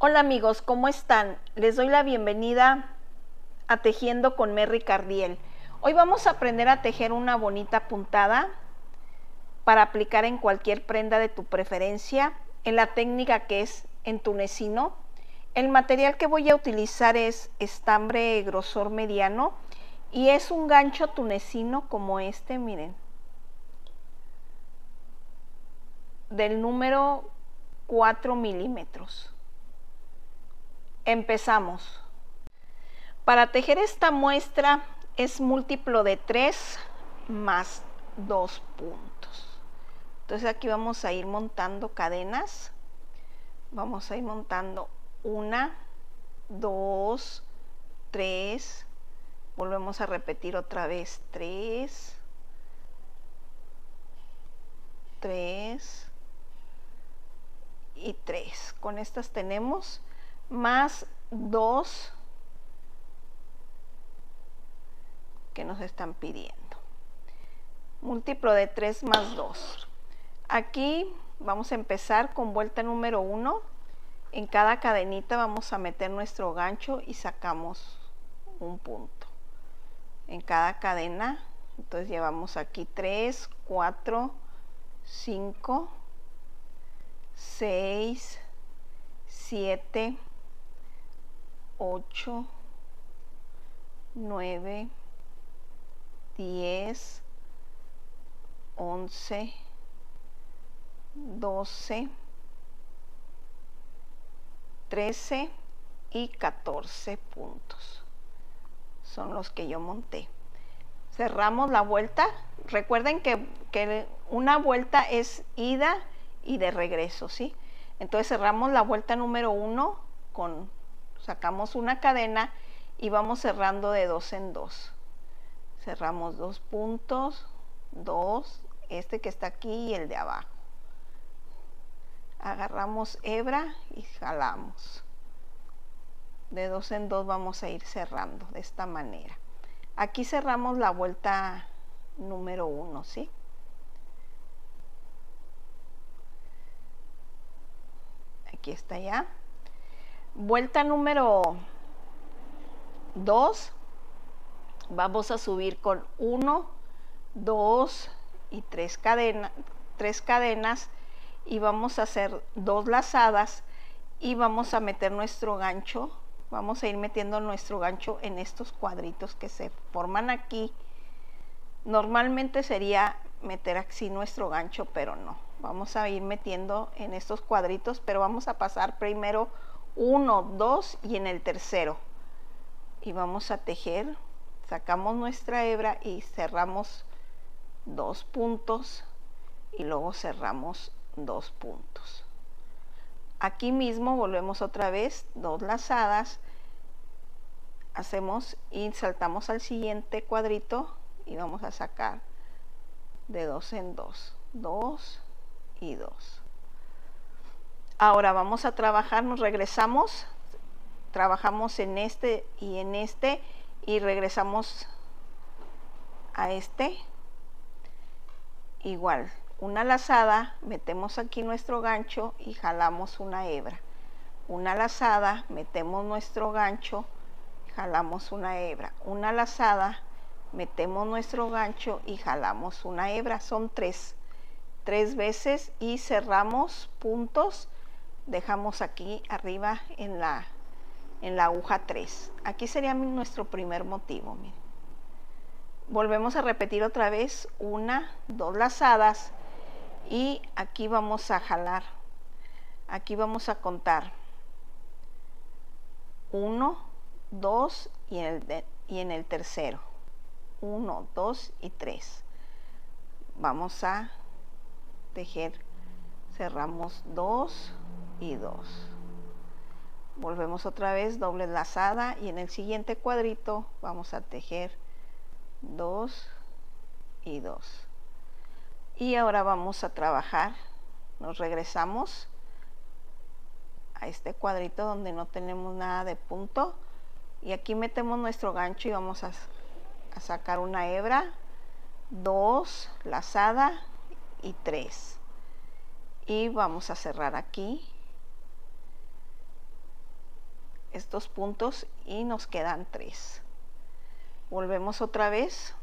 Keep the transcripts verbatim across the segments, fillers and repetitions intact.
Hola amigos, ¿cómo están? Les doy la bienvenida a Tejiendo con Merry Cardiel. Hoy vamos a aprender a tejer una bonita puntada para aplicar en cualquier prenda de tu preferencia en la técnica que es en tunecino. El material que voy a utilizar es estambre grosor mediano y es un gancho tunecino como este, miren, del número cuatro milímetros. Empezamos. Para tejer esta muestra es múltiplo de tres más dos puntos. Entonces aquí vamos a ir montando cadenas. Vamos a ir montando una, dos, tres. Volvemos a repetir otra vez tres, tres y tres. Con estas tenemos más dos que nos están pidiendo. Múltiplo de tres más dos. Aquí vamos a empezar con vuelta número uno. En cada cadenita vamos a meter nuestro gancho y sacamos un punto. En cada cadena, entonces llevamos aquí tres, cuatro, cinco, seis, siete, ocho, nueve, diez, once, doce, trece y catorce puntos. Son los que yo monté. Cerramos la vuelta. Recuerden que, que una vuelta es ida y de regreso, ¿sí? Entonces cerramos la vuelta número uno con, sacamos una cadena y vamos cerrando de dos en dos. Cerramos dos puntos, dos, este que está aquí y el de abajo. Agarramos hebra y jalamos. De dos en dos vamos a ir cerrando de esta manera. Aquí cerramos la vuelta número uno, ¿sí? Aquí está ya. Vuelta número dos. Vamos a subir con uno, dos y tres cadenas, tres cadenas y vamos a hacer dos lazadas y vamos a meter nuestro gancho. Vamos a ir metiendo nuestro gancho en estos cuadritos que se forman aquí. Normalmente sería meter así nuestro gancho, pero no. Vamos a ir metiendo en estos cuadritos, pero vamos a pasar primero uno, dos y en el tercero. Y vamos a tejer. Sacamos nuestra hebra y cerramos dos puntos y luego cerramos dos puntos. Aquí mismo volvemos otra vez, dos lazadas, hacemos y saltamos al siguiente cuadrito y vamos a sacar de dos en dos, dos y dos. Ahora vamos a trabajar, nos regresamos, trabajamos en este y en este y regresamos a este. Igual, una lazada, metemos aquí nuestro gancho y jalamos una hebra. Una lazada, metemos nuestro gancho, jalamos una hebra. Una lazada, metemos nuestro gancho y jalamos una hebra. Son tres, tres veces y cerramos puntos. Dejamos aquí arriba en la, en la aguja tres. Aquí sería nuestro primer motivo. Miren. Volvemos a repetir otra vez una, dos lazadas y aquí vamos a jalar. Aquí vamos a contar uno, dos y en el, de, y en el tercero. uno, dos y tres. Vamos a tejer. Cerramos dos y dos. Volvemos otra vez, doble lazada y en el siguiente cuadrito vamos a tejer dos y dos. Y ahora vamos a trabajar. Nos regresamos a este cuadrito donde no tenemos nada de punto y aquí metemos nuestro gancho y vamos a, a sacar una hebra, dos, lazada y tres. Y vamos a cerrar aquí estos puntos y nos quedan tres. Volvemos otra vez,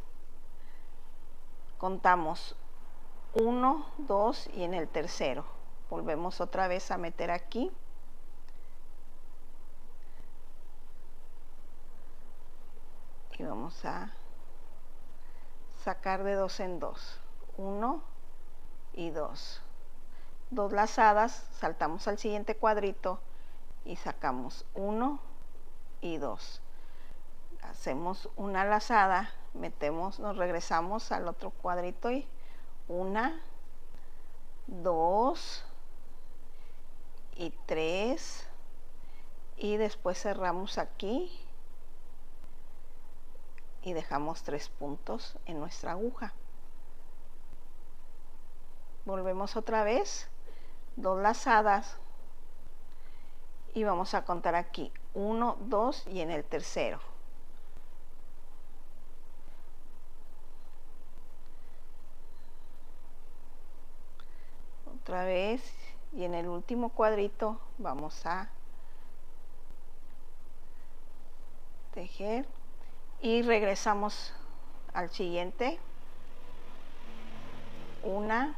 contamos uno, dos y en el tercero volvemos otra vez a meter aquí. Y vamos a sacar de dos en dos, uno y dos. Dos lazadas, saltamos al siguiente cuadrito y sacamos uno y dos. Hacemos una lazada, metemos, nos regresamos al otro cuadrito y una, dos y tres, y después cerramos aquí y dejamos tres puntos en nuestra aguja. Volvemos otra vez, dos lazadas y vamos a contar aquí uno, dos y en el tercero. Otra vez y en el último cuadrito vamos a tejer y regresamos al siguiente. Una,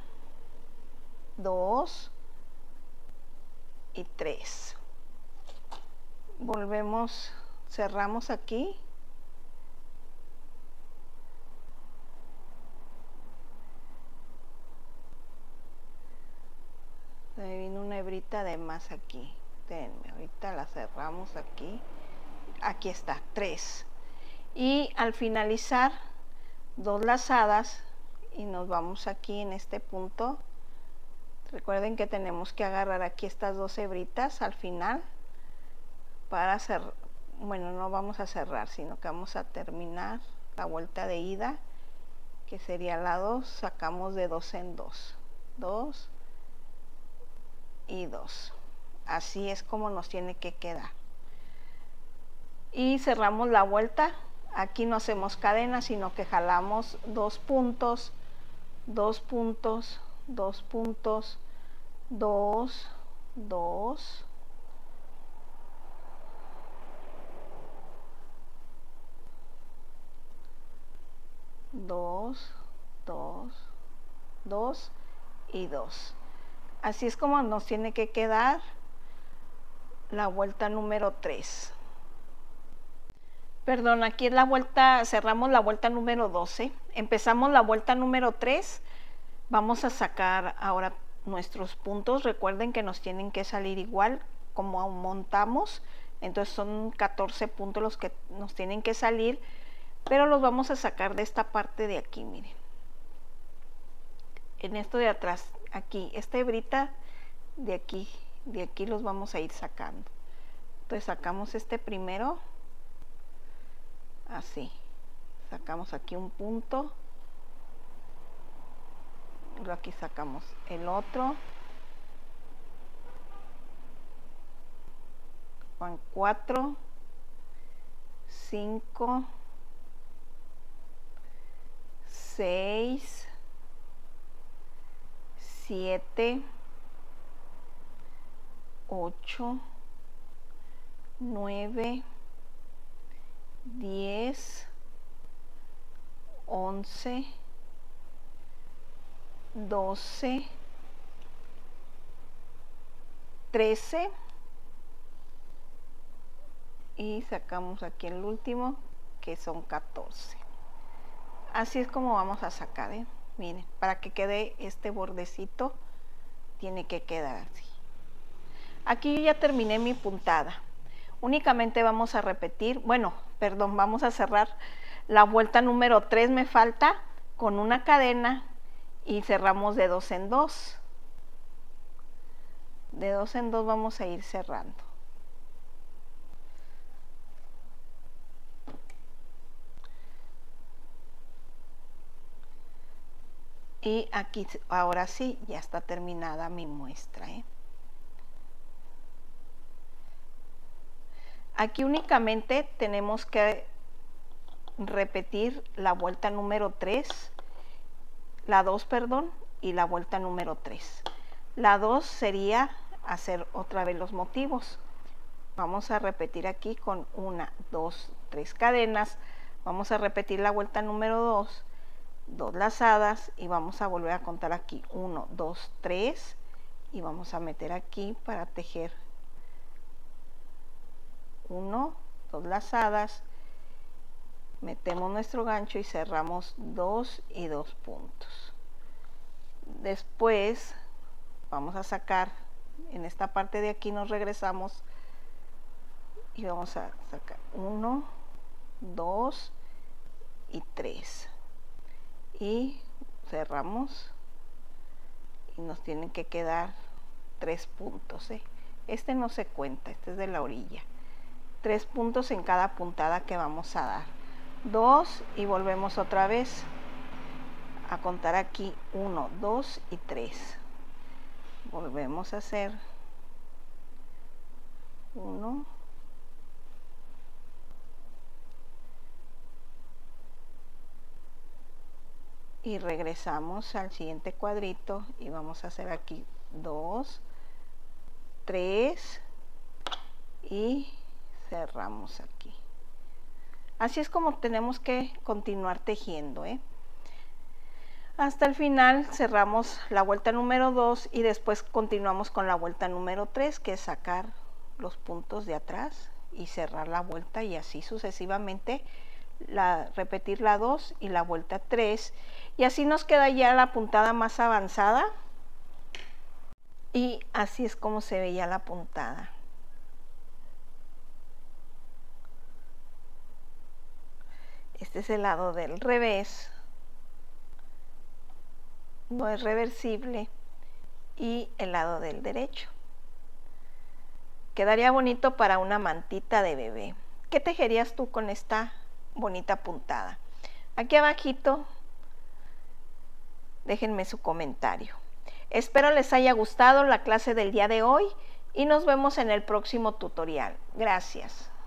dos y tres. Volvemos, cerramos aquí. Me vino una hebrita de más aquí. Denme, ahorita la cerramos aquí. Aquí está, tres. Y al finalizar, dos lazadas y nos vamos aquí en este punto. Recuerden que tenemos que agarrar aquí estas dos hebritas al final para cerrar. Bueno, no vamos a cerrar, sino que vamos a terminar la vuelta de ida, que sería la dos. Sacamos de dos en dos, dos y dos. Así es como nos tiene que quedar. Y cerramos la vuelta. Aquí no hacemos cadena, sino que jalamos dos puntos, dos puntos, dos puntos, dos, dos, dos, dos, dos y dos. Así es como nos tiene que quedar la vuelta número tres. Perdón, aquí es la vuelta, cerramos la vuelta número doce. Empezamos la vuelta número tres. Vamos a sacar ahora nuestros puntos. Recuerden que nos tienen que salir igual como montamos. Entonces son catorce puntos los que nos tienen que salir, pero los vamos a sacar de esta parte de aquí, miren. En esto de atrás, aquí, esta hebrita de aquí, de aquí los vamos a ir sacando. Entonces sacamos este primero, así. Sacamos aquí un punto. Luego aquí sacamos el otro. Van cuatro, cinco, seis, siete, ocho, nueve, diez, once, doce, trece y sacamos aquí el último, que son catorce. Así es como vamos a sacar, ¿eh? Miren, para que quede este bordecito tiene que quedar así. Aquí yo ya terminé mi puntada. Únicamente vamos a repetir, bueno, perdón, vamos a cerrar la vuelta número tres, me falta, con una cadena y cerramos de dos en dos. De dos en dos vamos a ir cerrando. Y aquí ahora sí ya está terminada mi muestra, ¿eh? Aquí únicamente tenemos que repetir la vuelta número tres, la dos, perdón, y la vuelta número tres. La dos sería hacer otra vez los motivos. vamos a repetir aquí con una, dos, tres cadenas, vamos a repetir la vuelta número dos, dos lazadas y vamos a volver a contar aquí uno, dos, tres y vamos a meter aquí para tejer uno, dos lazadas, metemos nuestro gancho y cerramos dos y dos puntos. Después vamos a sacar en esta parte de aquí, nos regresamos y vamos a sacar uno, dos y tres y cerramos y nos tienen que quedar tres puntos, ¿eh? Este no se cuenta, este es de la orilla. Tres puntos en cada puntada que vamos a dar. Dos y volvemos otra vez a contar aquí uno, dos y tres. Volvemos a hacer uno, y regresamos al siguiente cuadrito y vamos a hacer aquí dos, tres y cerramos aquí. Así es como tenemos que continuar tejiendo, ¿eh? Hasta el final cerramos la vuelta número dos y después continuamos con la vuelta número tres, que es sacar los puntos de atrás y cerrar la vuelta y así sucesivamente, la, repetir la dos y la vuelta tres y así nos queda ya la puntada más avanzada y así es como se veía la puntada. Este es el lado del revés, no es reversible, y el lado del derecho. Quedaría bonito para una mantita de bebé. ¿Qué tejerías tú con esta bonita puntada? Aquí abajito déjenme su comentario. Espero les haya gustado la clase del día de hoy y nos vemos en el próximo tutorial. Gracias.